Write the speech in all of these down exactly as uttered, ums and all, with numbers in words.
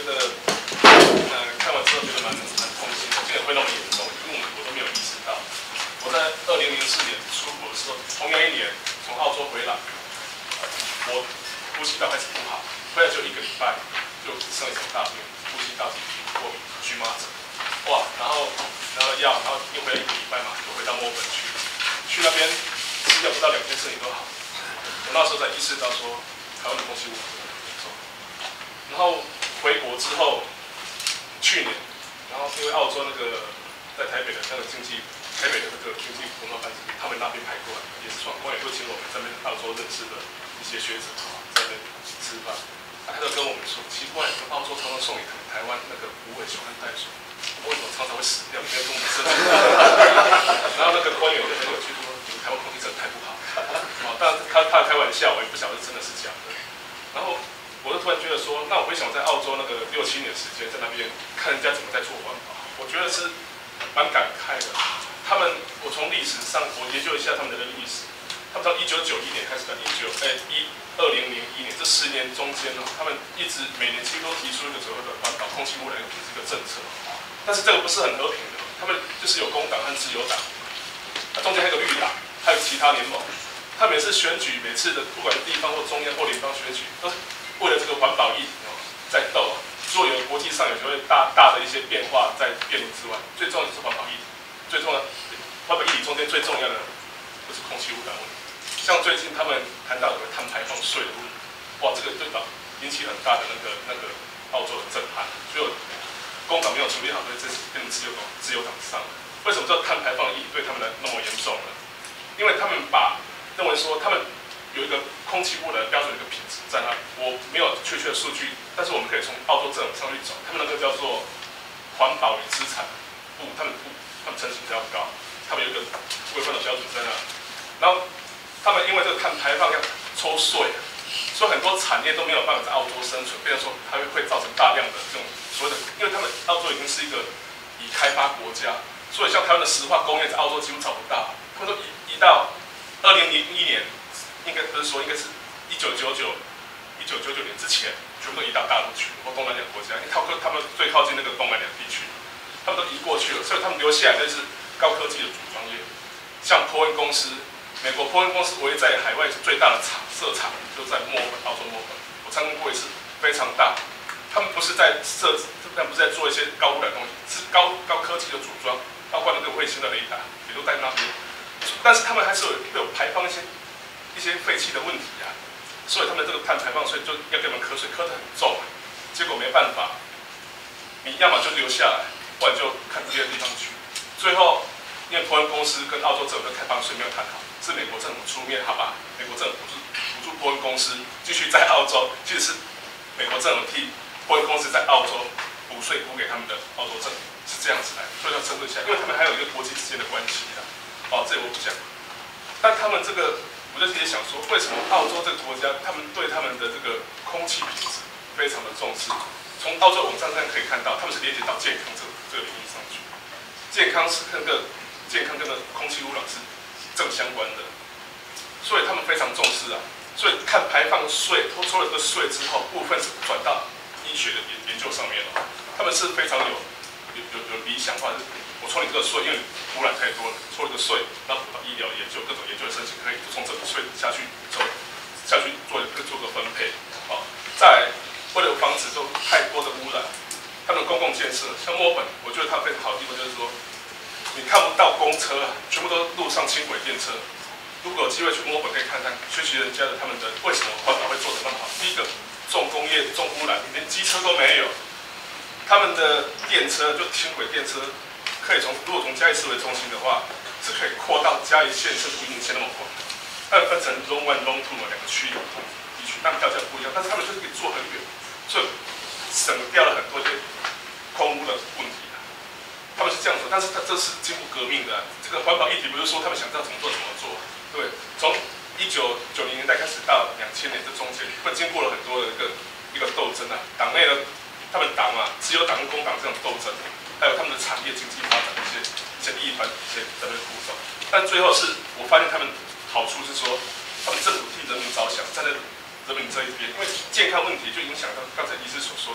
得，呃，看完之后觉得蛮蛮痛心的，竟然会那么严重，因为我我都没有意识到。我在二零零四年出国的时候，同样一年从澳洲回来，我呼吸道开始不好，回来就一个礼拜就只剩一场大便，呼吸道过敏、荨麻疹，哇，然后拿了药，然后又回来一个礼拜嘛，就回到墨尔本去，去那边吃药不到两天身体都好。我那时候才意识到说，台湾的空气污染很严重。然后回国之后，去年，然后因为澳洲那个在台北的那个经济，台北的那个经济文化班子，他们那边派过来，也是闯关，也会请我们这边澳洲认识的一些学者在那边吃饭。他就跟我们说，奇怪，澳洲常常送你台湾那个无尾熊和袋鼠，为什么常常会死掉？没有跟我们说。然后那个官员就很有趣说，你们台湾空气真的太不好。哦，当然他他开玩笑，我也不晓得真的是假的。然后我就突然觉得说，那我会想在澳洲那个六七年时间在那边看人家怎么在做环保，我觉得是蛮感慨的。他们，我从历史上我研究一下他们的历史，他们从一九九一年开始到一九哎一二零零一年这十年中间呢，他们一直每年几乎都提出一个所谓的环保空气污染的这个政策，但是这个不是很和平的，他们就是有工党和自由党，中间还有个绿党，还有其他联盟。他每次选举，每次的不管是地方或中央或联邦选举，都是为了这个环保议题哦在斗。所有国际上有所谓大大的一些变化在辩论之外，最重要就是环保议题。最重要，环保议题中间最重要的就是空气污染问题。像最近他们谈到有个碳排放税的问题，哇，这个对吧引起很大的那个那个澳洲的震撼。所以工党没有处理好，所以这是变成自由党自由党上的。为什么这碳排放议题对他们来那么严重呢？因为他们把认为说他们有一个空气污染的标准的一个品质在那里，我没有确切的数据，但是我们可以从澳洲政府上去找，他们那个叫做环保与资产部，他们部他们层级比较高，他们有一个规范的标准在那里。然后他们因为这个碳排放要抽税，所以很多产业都没有办法在澳洲生存，变成说它会会造成大量的这种所谓的，因为他们澳洲已经是一个已开发国家，所以像台湾的石化工业在澳洲几乎找不到，他们都移移到二零零一年，应该不是说应该是一九九九一九九九年之前，全部都移到大陆去，或东南亚国家，因为他们他们最靠近那个东南亚地区，他们都移过去了，所以他们留下来的是高科技的组装业，像波音公司，美国波音公司唯一在海外最大的厂设厂就在墨尔本，澳洲墨尔本，我参观过一次，非常大。他们不是在设，他们不是在做一些高污染的东西，是高高科技的组装，包括那个卫星的雷达也都在那边。但是他们还是有会有排放一些一些废气的问题啊，所以他们这个碳排放税就要给我们课税，课得很重啊。结果没办法，你要么就留下来，不然就看别的地方去。最后，因为波音公司跟澳洲政府的开放税没有谈好，是美国政府出面，好吧？美国政府是补助波音公司继续在澳洲，其实是美国政府替波音公司在澳洲补税补给他们的澳洲政府，是这样子来，所以要争论一下，因为他们还有一个国际之间的关系的。哦，这我不讲。但他们这个，我就自己想说，为什么澳洲这个国家，他们对他们的这个空气品质非常的重视？从澳洲网站上可以看到，他们是连接到健康这个这个领域上去。健康是跟个健康跟个空气污染是正相关的，所以他们非常重视啊。所以看排放税，抽抽了这个税之后，部分是转到医学的研研究上面了。他们是非常有有有有理想化的。我抽你这个税，因为污染太多了，抽了个税，然后补到医疗研究、各种研究的申请，可以从这个税下去抽下去做做个分配。好、哦，再来为了防止都太多的污染，他们的公共建设，像墨尔本，我觉得它非常好的地方就是说，你看不到公车啊，全部都路上轻轨电车。如果有机会去墨尔本，可以看看学习人家的他们的为什么环保会做得那么好。第一个，重工业、重污染，连机车都没有，他们的电车就轻轨电车。可以从如果从嘉义市为中心的话，是可以扩到嘉义县甚至云林县那么广。它分成 Zone One、Zone Two 两个区域地区，但票价不一样，但是他们就是可以做很远，所以省掉了很多些空污的问题啊。他们是这样做，但是它这是经过革命的、啊。这个环保议题不是说他们想知道怎么做怎么做，对，从一九九零年代开始到两千年这中间，会经过了很多的一个一个斗争啊，党内的他们党嘛，自由党跟工党这种斗争。还有他们的产业经济发展的一些一些利益团体一些在那边鼓手，但最后是我发现他们好处是说，他们政府替人民着想，站在人民这一边，因为健康问题就影响到刚才医师所说的，会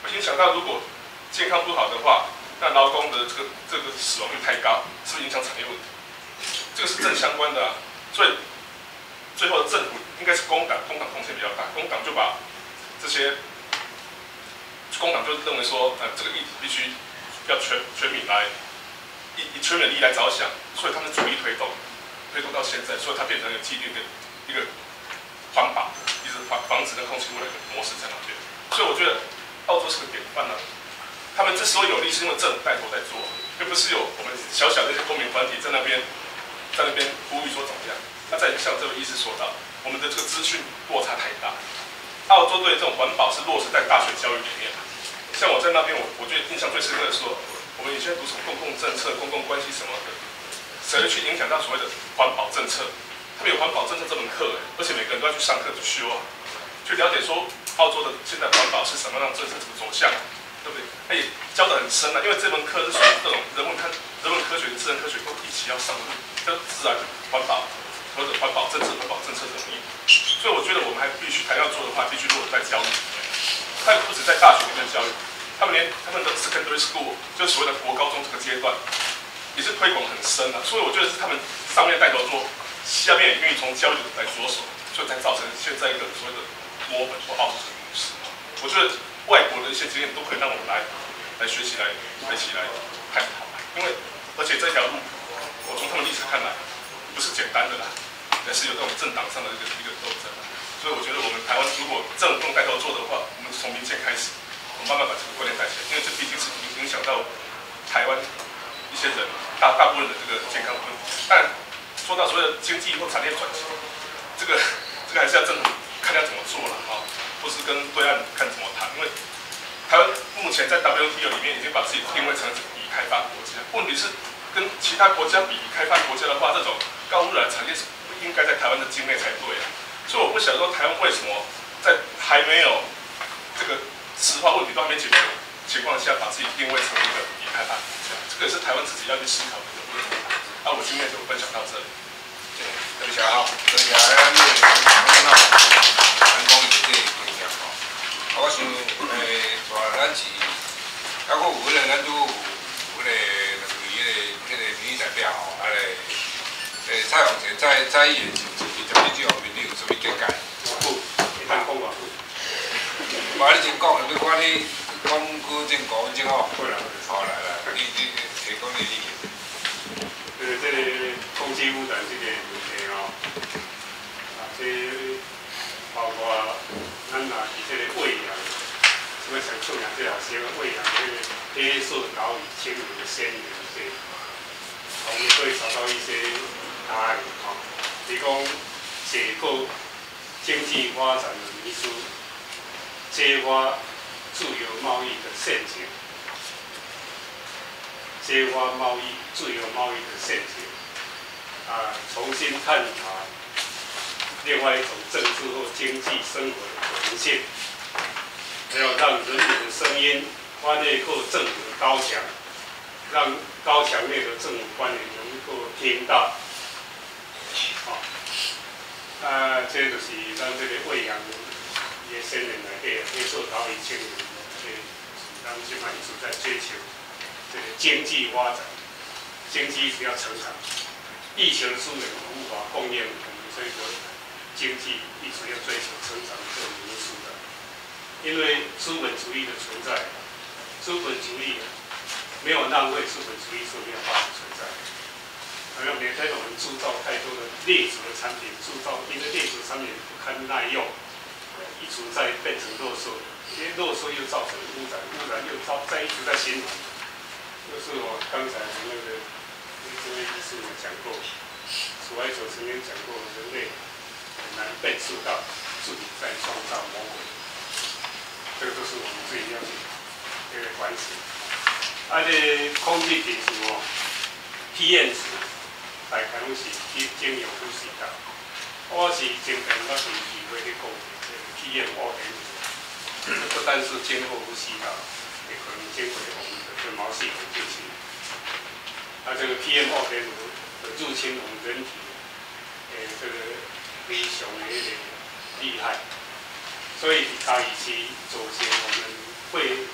会影响到如果健康不好的话，那劳工的这个这个死亡率太高，是不是影响产业问题？这个是正相关的啊。所以最后政府应该是工党，工党贡献比较大，工党就把这些工党就认为说，呃，这个议题必须要全全民来以以全民的利益来着想，所以他们主力推动，推动到现在，所以它变成一个既定的一个环保，一直防防止跟空气污染的模式在那边。所以我觉得澳洲是个典范啊。他们之所以有利，是因为政府带头在做，又不是有我们小小的一些公民团体在那边在那边呼吁说怎么样。那再像这位医师说到，我们的这个资讯落差太大。澳洲对这种环保是落实在大学教育里面。像我在那边，我我觉得印象最深刻的是说，我们以前读什么公共政策、公共关系什么的，谁会去影响到所谓的环保政策？他们有环保政策这门课，而且每个人都要去上课去修啊，去了解说澳洲的现在环保是什么样的政策怎么走向，对不对？他也教得很深啊，因为这门课是属于这种人文科、人文科学、自然科学都一起要上的，叫自然环保或者环保政策、环保政策的意义。所以我觉得我们还必须还要做的话，必须落在教育里面。他不止在大学里面教育，他们连他们的 secondary school 就是所谓的国高中这个阶段，也是推广很深的。所以我觉得是他们上面带头做，下面也愿意从教育来着手，所以才造成现在一个所谓的墨尔本或澳洲的模式。我觉得外国的一些经验都可以让我们来来学习来一起来探讨，因为而且这条路，我从他们历史看来不是简单的啦。也是有这种政党上的一个一个斗争，所以我觉得我们台湾如果政府用带头做的话，我们从民间开始，我们慢慢把这个观念带起来，因为这毕竟是影影响到台湾一些人大大部分的这个健康问题。但说到所谓的经济或产业转型，这个这个还是要政府看要怎么做了啊，或是跟对岸看怎么谈，因为台湾目前在 W T O 里面已经把自己定位成已开发国家，问题是跟其他国家比，已开发国家的话，这种高污染产业是应该在台湾的境内才对啊，所以我不晓得说台湾为什么在还没有这个石化问题都还没解决的情况下，把自己定位成一个已开发国家，这个也是台湾自己要去思考的一个问题。那我今天就分享到这里。 多谢啊，多谢啊，咱这个咱咱讲有这个经验吼，啊，我想诶，带咱是，还佫有迄个咱都有迄个两位迄个迄个民意代表吼，啊咧。诶，蔡宏杰在在议的时阵，伊就你这方面你有啥物见解？ 不，你看讲啊。 话你先讲，你看你讲郭正国正好。 会啦， 好来来，你你提供你意见。 呃，这个空气污染这个问题哦，啊，这包括咱若是这个喂养，什么像做养这老师喂养这个黑色岛屿、青鱼、鲜鱼这，我们可以找到一些。答案哈，提供解构经济发展的迷思，揭发自由贸易的陷阱，揭发贸易自由贸易的陷阱，啊，重新探讨另外一种政治或经济生活的可能性，还有让人民的声音发内扣政府的高墙，让高墙内的政府官员能够听到。哦，啊，这就是咱这个喂养伊个先人内底黑色岛屿青年，这咱们现在一直在追求这个经济发展，经济只要成长，地球的资源无法供应我们这个经济一直要追求成长这种因素的，因为资本主义的存在，资本主义没有浪费，资本主义是没有办法存在的。还有每天我们铸造太多的劣质的产品，铸造因为劣质产品不堪耐用，一直在变成垃圾，因为垃圾又造成污染，污染又造在一直在循环。就是我刚才那个这位医师有讲过，楚怀久曾经讲过，人类很难辨识到自己在创造魔鬼，这个都是我们自己要去这个反省。而且空气品质哦 ，P M 值。大概拢是经经由呼吸道，我是前边我是机会去讲这个 P M 二点五，不但是经过呼吸道，也可能经过我们的分毛系统进行。那这个 P M 二点五入侵我们人体，诶，这个非常的厉害，所以它以及首先我们会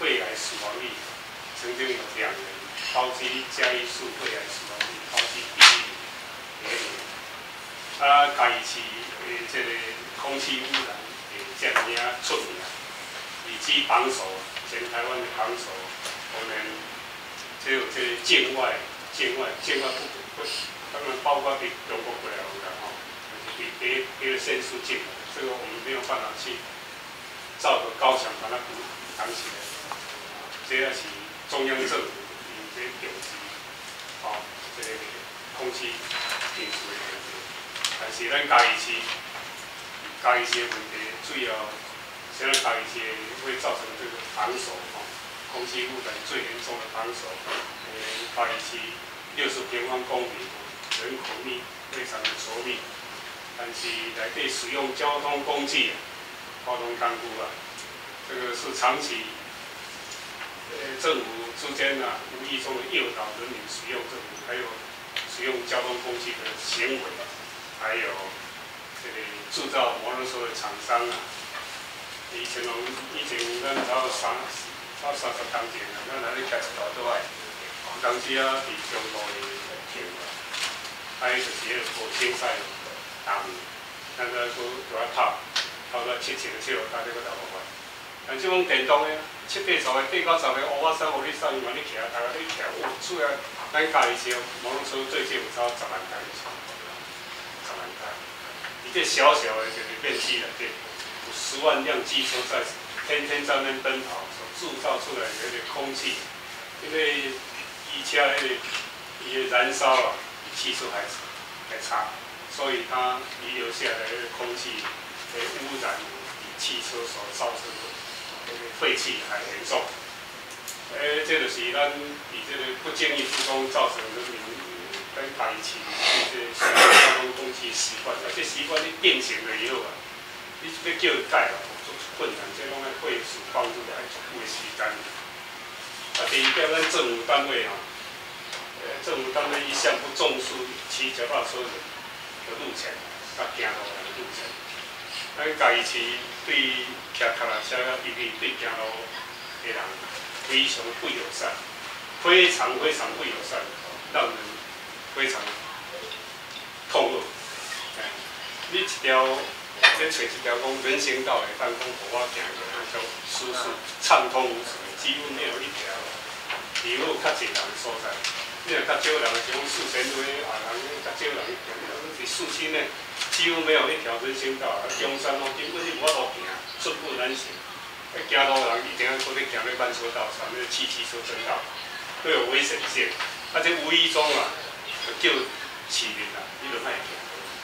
肺癌死亡率曾经有两年高居嘉义市肺癌死亡率高居第一名。啊，嘉义市的这个空气污染也这样出名，以及榜首，全台湾的榜首，我们只有这个境外、境外、境外不不，当然包括比中国过来的哈，比别别的县市进来，这个我们没有办法去照着高墙把它补挡起来。这也是中央政府有这重视，哦，这个空气品质的问题。但是咱嘉义市，嘉义市的问题主要，现在嘉义市会造成这个榜首哦，空气污染最严重的榜首。呃，嘉义市六十平方公里，人口密非常的稠密，但是内底使用交通工具啊，交通工具啊，这个是长期。呃，政府之间呢、啊，无意中的诱导人民使用这种，还有使用交通工具的行为，还有这个制造摩托车的厂商啊，以前我们以前咱只要三到三十公斤啊，咱来咧开一条倒来，当时啊，伫中路的停啊，还有就是迄个无清赛单位，咱个佫佫啊套，套到七千七六，大概佫六百块。但即种电动的，七八十个、八九十个，乌我三五你三万你骑，大家你骑，哇，厝啊，咱家己车摩托车最少有超十万台以上，十万台。你这小小的就是面积内底，有十万辆机车在天天在那奔跑，所制造出来的那个空气，因为以前那个伊的燃烧啊，比汽车还还差，所以它遗留下来的空气的污染比汽车所造成的。废气还严重，诶、欸，这就是咱伫这个不经意之中造成人民跟嘉义市这使用交通工具习惯，而且习惯你定型了以后啊，你要叫伊改啊，足困难，这拢要费时帮助来足久的时间。啊，第二点，咱政府单位啊，呃，政府单位一向不重视骑脚踏车人的路程，甲行路人的路程。咱嘉义市对骑脚踏车啊，尤其对行路的人非常不友善，非常非常不友善，让人非常痛恶。哎，你一条，你找一条讲人行道的，当讲互我行的那种舒适、畅通无阻，几乎没有一条。如果较侪人的所在，你若较少人的像四川路啊，人较少人行，是市区内。几乎没有一条人行道，中山路根本是无路行，寸步难行。迄行路人一定要搁咧行咧慢车道上，那个汽机车争道，都有危险性。啊，这无意中啊，就叫市民啊，你就莫行。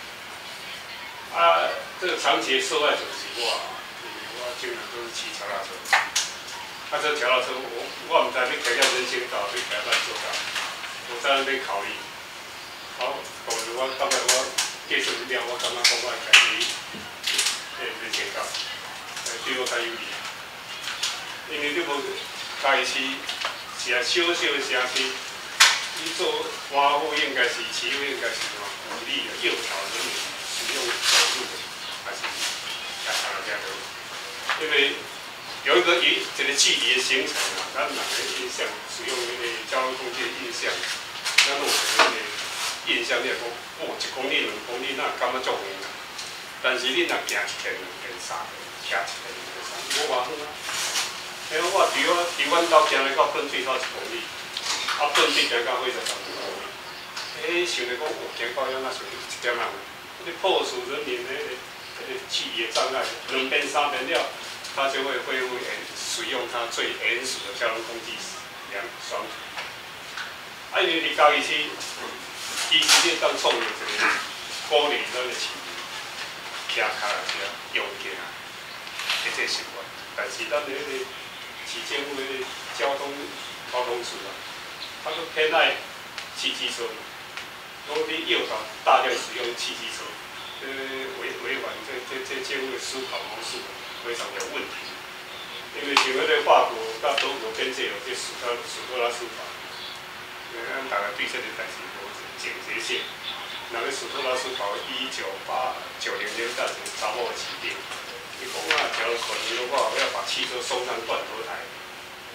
啊，这个长期的受害者是我啊，我经常都是骑脚踏车。啊，这脚踏车我我唔知你骑到人行道，你骑到慢车道，我在那边考虑。好，后来我感觉我。继续了，我感觉讲我家己诶人行道，诶对我较有利。因为你无嘉义市是啊小小的城市，你做官府应该是市府应该是吼鼓励诱导人民使用走路的，还是脚踏车的？因为有一个一这个距离的形成啊，咱人的印象使用那个交通工具的印象，咱有那个印象，你讲。哦，一公里、两公里，那感觉足远啦。但是你若行一天、两天、三天，骑一天、两天、三天，无偌远啊。因为我伫我伫阮兜行来到喷水头一公里，啊喷水行到火车站一公里。诶，想着讲，哦，行到遐那是一点仔远，你破除人民的迄个距离的障碍，两边、三边了，他就会恢复原使用他最原始的交通工具两双腿。啊，因为伫嘉义市。其实你当创立一个鼓励咱的市民骑脚踏车用行的这个习惯，但是咱的迄个市政府迄个交通交通处啊，他都偏爱汽机车，讲你诱导大量使用汽机车，呃违违反这这这政府的思考模式非常有问题。因为像迄个法国甲德国边界有这史特史特拉斯法，咱大家对这个代志。警觉性，那个史特拉斯堡一九八九零年代就查某起定，你讲啊，假如可能的话，我要把汽车送上断头台，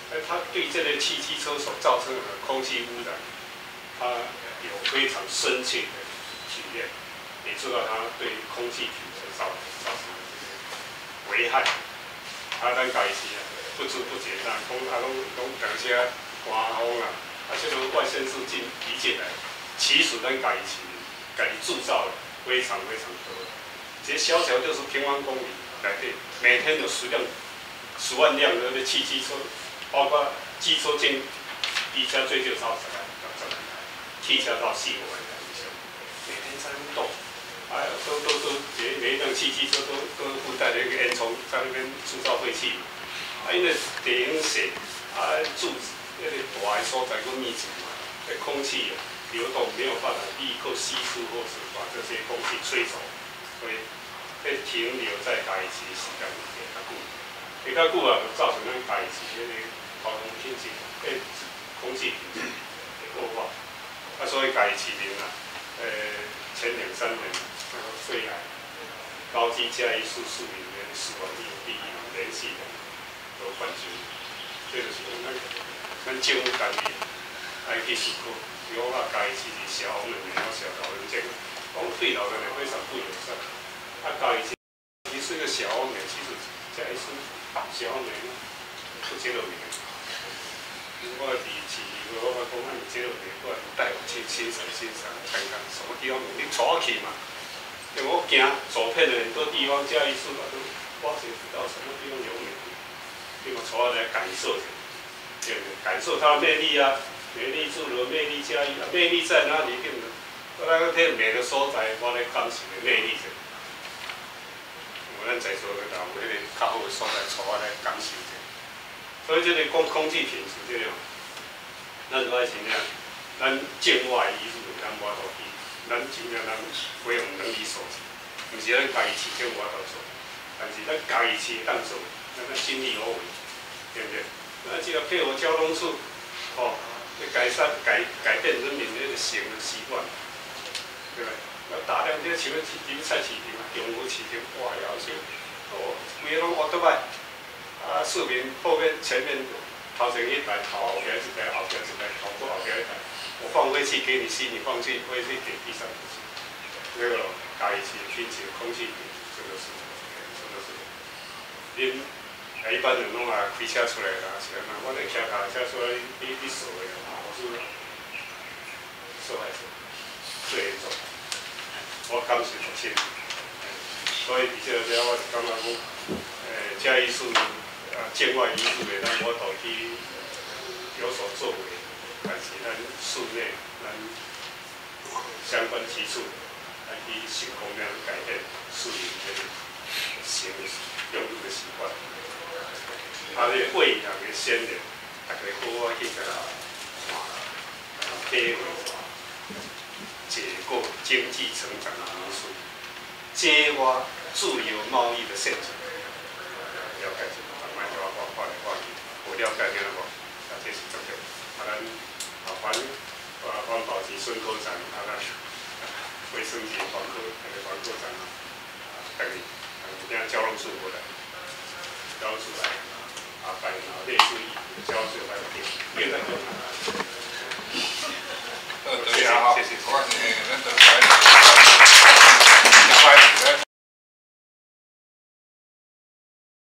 而它对这类汽机车所造成的空气污染，它有非常深切的体验，也知道它对空气品质造造成的这个危害。啊，咱家己是啊，不知不觉咱讲啊，拢拢等些刮风啊，啊，这个外县市进移进来，其实咱家己是家己制造的非常非常多。这小小就是平方公里内底，每天有十辆、十万辆的那汽机车，包括机车进，一家最少超十万到十万台，汽车到四五万台以上，每天在那动，哎，都都都每每一辆汽机车都都附带了一个烟囱在那边制造废气，啊，因为地方小，啊，住那个大的所在够密集嘛，那空气流动没有办法立刻吸收或是把这些空气吹走，所以。会停留在家己市的时间会较久，会较久啊，就造成咱家己市迄个交通品质、诶空气品质会恶化。啊，所以家己市民啊，呃，前两三年那个肺癌、高级嘉义市市民的死亡率第一，连续的得冠军。这就是讲咱咱政府家己爱去思考，如何家己市的小红人、小老人家，讲对老人非常不友善。啊，家己其实个小红梅，其实嘉义市小红梅不接受你。我伫市我我讲啊，你接受你，我带我去欣赏欣赏，看看什么地方，你带我去嘛。因为我行走遍了很多地方，嘉义市嘛，都我谁知道什么地方有美，你我带我来感受一下，对不对？感受它的魅力啊，美丽诸如魅力嘉义啊，魅力在哪里？对不对？我那个睇每个所在，我来感受的魅力在。咱在座的人有迄个较好的所在，带我来感受者。所以这个讲空气品质这个，咱爱是呢，咱境外移入咱无法度去，咱真正咱恢复能力所及，毋是咱家己市政无法度做，但是咱家己市当做，咱咱心力而为，对不对？咱只要配合交通处，哦，去改善改改变人民的那个行的习惯，对不对？啊，大量这像咧市场、菜市场、中午市场，哇，要求哦，规个拢挖倒来，啊，市民后面、前面头前一台，头后边一台，后边一台，头后后边一台，我放废气给你吸，你放气废气给地上吸，那个家己市品质空气品质，这个是，这个是，恁啊一般人拢啊开车出来啦，是安那，我咧骑脚车出来，你你扫的啦，我是受害者最严重。我感受很深，所以伫这个我是感觉讲，诶，嘉义市啊境外移入的，咱无法度去有所作为，但是咱市内咱相关基础来去成功样改变市民的行用路的习惯，啊，这喂养的先人，大家好好去甲体会。解构经济成长的因素，揭挖自由贸易的陷阱。了解这个，慢慢就我看来看去，有了解了无？啊，这是重点。啊，咱啊环啊环保局孙科长，啊咱卫生局环科那个环科长啊，等于等于今交通处过来，交通处来啊，办啊类似于交通处来定，定在就